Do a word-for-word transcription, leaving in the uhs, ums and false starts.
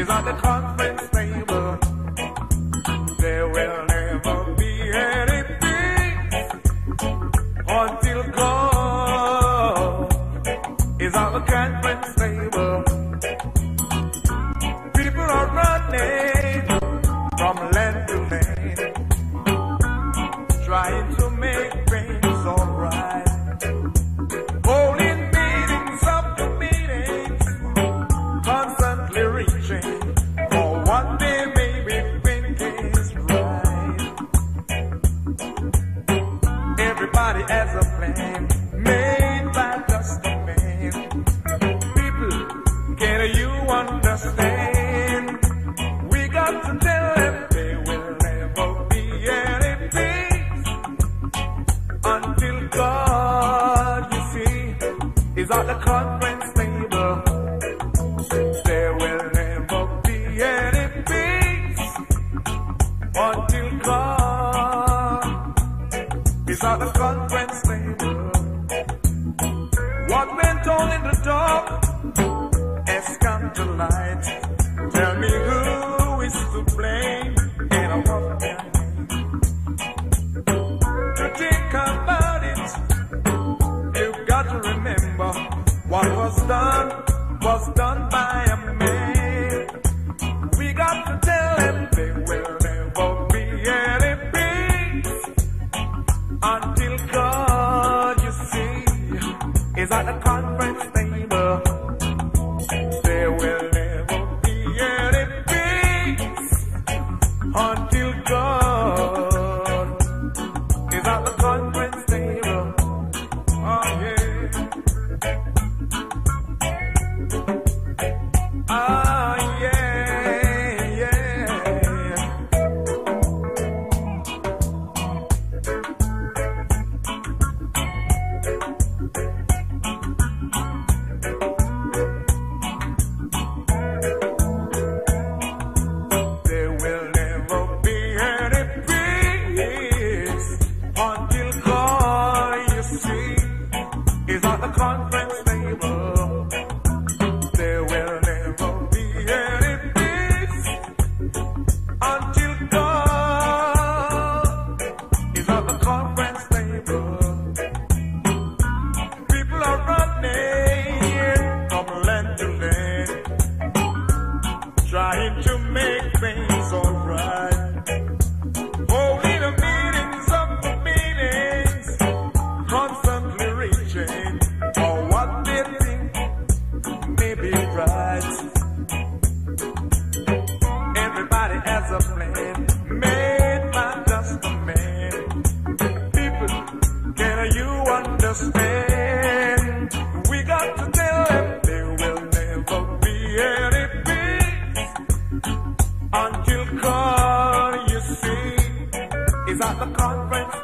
is at the conference table. There will never be any peace until God is at the conference table. People are running from land to land, trying to make things alright. Holding meetings after meetings, constantly reaching for what they maybe think is right. Everybody has a plan made by just a man. People, can you understand? We got to tell them there will never be any peace until God, you see, is at the conference table. There will never be any peace until God is at the conference table. What went on in the dark has come to light. Tell me who is to blame and what can to think about it. You've got to remember what was done was done by a man. We got to tell them there will never be any peace until God, you see, is at the conference table. There will never be any peace until God is at the conference table. Oh yeah. Ah yeah, yeah. There will never be any peace until God, you see, is at the conference table. There will never be any peace until God is at the conference table. People are running from land to land, trying to make things alright. Holding the meetings of the meetings, constantly reaching for what they think may be right. Everybody has a plan made by just a man. People, can you understand? We got to tell them there will never be any peace until God, you see, is at the conference